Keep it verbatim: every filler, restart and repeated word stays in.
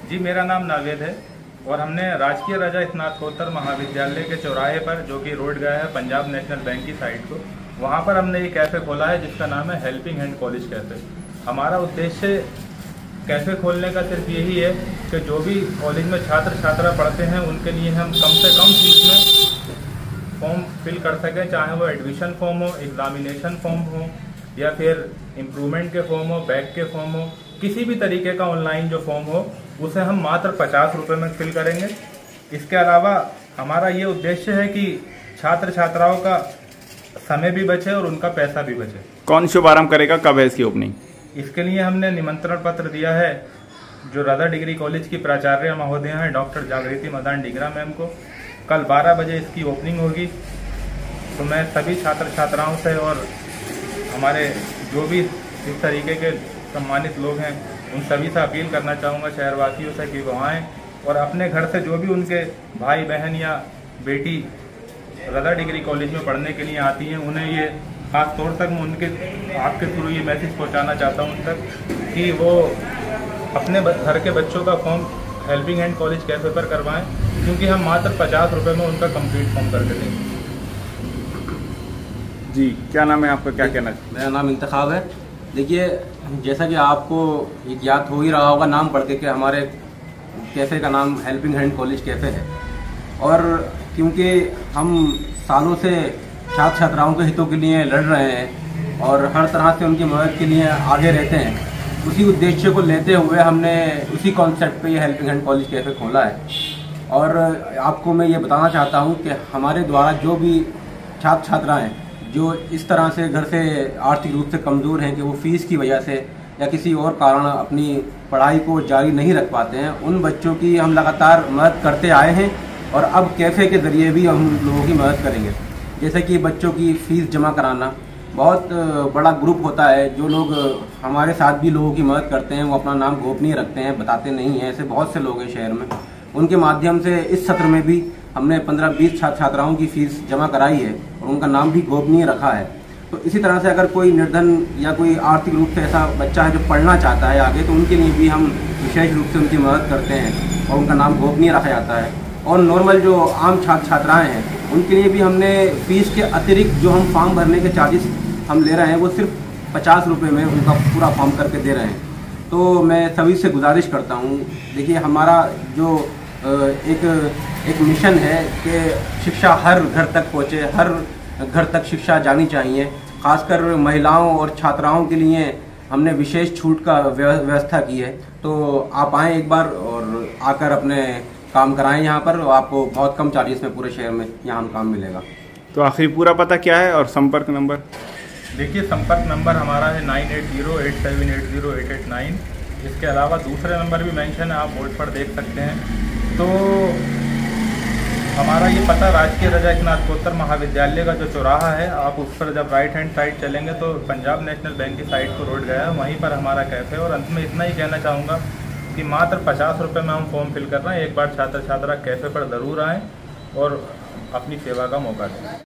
जी, मेरा नाम नावेद है और हमने राजकीय राजा स्नातकोत्तर महाविद्यालय के चौराहे पर, जो कि रोड गया है पंजाब नेशनल बैंक की साइड को, वहाँ पर हमने ये कैफ़े खोला है जिसका नाम है हेल्पिंग हैंड कॉलेज कैफ़े। हमारा उद्देश्य कैफ़े खोलने का सिर्फ यही है कि जो भी कॉलेज में छात्र छात्रा पढ़ते हैं उनके लिए हम कम से कम फीस में फॉर्म फिल कर सकें, चाहे वो एडमिशन फॉर्म हो, एग्जामिनेशन फॉर्म हो या फिर इम्प्रूवमेंट के फॉर्म हो, बैक के फॉर्म हो, किसी भी तरीके का ऑनलाइन जो फॉर्म हो उसे हम मात्र पचास रुपये में फिल करेंगे। इसके अलावा हमारा ये उद्देश्य है कि छात्र छात्राओं का समय भी बचे और उनका पैसा भी बचे। कौन शुभारंभ करेगा, कब है इसकी ओपनिंग? इसके लिए हमने निमंत्रण पत्र दिया है जो राधा डिग्री कॉलेज की प्राचार्य महोदय हैं डॉक्टर जागृति मदान डिगरा मैम को। कल बारह बजे इसकी ओपनिंग होगी। तो मैं सभी छात्र छात्राओं से और हमारे जो भी इस तरीके के सम्मानित लोग हैं उन सभी से अपील करना चाहूँगा, शहरवासियों से, कि वो आएँ और अपने घर से जो भी उनके भाई बहन या बेटी राधा डिग्री कॉलेज में पढ़ने के लिए आती हैं उन्हें ये खास तौर तक मैं उनके आपके थ्रू ये मैसेज पहुंचाना चाहता हूं उन तक कि वो अपने घर के बच्चों का form helping hand college cafe पर करवाएं, क्योंकि हम मात्र पचास रुपये में उनका कंप्लीट फॉर्म करके देंगे। जी, क्या नाम है आपका, क्या कहना चाहिए? मेरा नाम इंतखाब है। देखिए, जैसा कि आपको याद हो ही रहा होगा नाम पढ़ के कि हमारे कैफ़े का नाम हेल्पिंग हैंड कॉलेज कैफ़े है, और क्योंकि हम सालों से छात्र छात्राओं के हितों के लिए लड़ रहे हैं और हर तरह से उनकी मदद के लिए आगे रहते हैं, उसी उद्देश्य को लेते हुए हमने उसी कॉन्सेप्ट पे ये हेल्पिंग हैंड कॉलेज कैफ़े खोला है। और आपको मैं ये बताना चाहता हूँ कि हमारे द्वारा जो भी छात्र छात्राएँ जो इस तरह से घर से आर्थिक रूप से कमज़ोर हैं कि वो फीस की वजह से या किसी और कारण अपनी पढ़ाई को जारी नहीं रख पाते हैं, उन बच्चों की हम लगातार मदद करते आए हैं और अब कैफ़े के ज़रिए भी हम लोगों की मदद करेंगे। जैसे कि बच्चों की फ़ीस जमा कराना, बहुत बड़ा ग्रुप होता है जो लोग हमारे साथ भी लोगों की मदद करते हैं, वो अपना नाम गोपनीय रखते हैं, बताते नहीं हैं, ऐसे बहुत से लोग हैं शहर में। उनके माध्यम से इस सत्र में भी हमने पंद्रह बीस छात्र छात्राओं की फ़ीस जमा कराई है और उनका नाम भी गोपनीय रखा है। तो इसी तरह से अगर कोई निर्धन या कोई आर्थिक रूप से ऐसा बच्चा है जो पढ़ना चाहता है आगे, तो उनके लिए भी हम विशेष रूप से उनकी मदद करते हैं और उनका नाम गोपनीय रखा जाता है। और नॉर्मल जो आम छात्र छात्राएँ हैं उनके लिए भी हमने फ़ीस के अतिरिक्त जो हम फॉर्म भरने के चार्जेस हम ले रहे हैं वो सिर्फ पचास रुपये में उनका पूरा फॉर्म करके दे रहे हैं। तो मैं सभी से गुजारिश करता हूँ, देखिए हमारा जो एक एक मिशन है कि शिक्षा हर घर तक पहुँचे, हर घर तक शिक्षा जानी चाहिए। खासकर महिलाओं और छात्राओं के लिए हमने विशेष छूट का व्यवस्था की है। तो आप आएँ एक बार और आकर अपने काम कराएं यहाँ पर, आपको बहुत कम चार्जेस में पूरे शहर में यहाँ हम काम मिलेगा। तो आखिरी पूरा पता क्या है और संपर्क नंबर? देखिए, संपर्क नंबर हमारा है nine eight zero eight seven eight zero eight eight nine. इसके अलावा दूसरे नंबर भी मेंशन है, आप बोर्ड पर देख सकते हैं। तो हमारा ये पता राजकीय राजा स्नातकोत्तर महाविद्यालय का जो चौराहा है, आप उस पर जब राइट हैंड साइड चलेंगे तो पंजाब नेशनल बैंक की साइड को रोड गया है, वहीं पर हमारा कैफ़े। और अंत में इतना ही कहना चाहूँगा कि मात्र पचास रुपये में हम फॉर्म फिल कर रहे हैं। एक बार छात्र छात्रा कैफ़े पर ज़रूर आएँ और अपनी सेवा का मौका दें।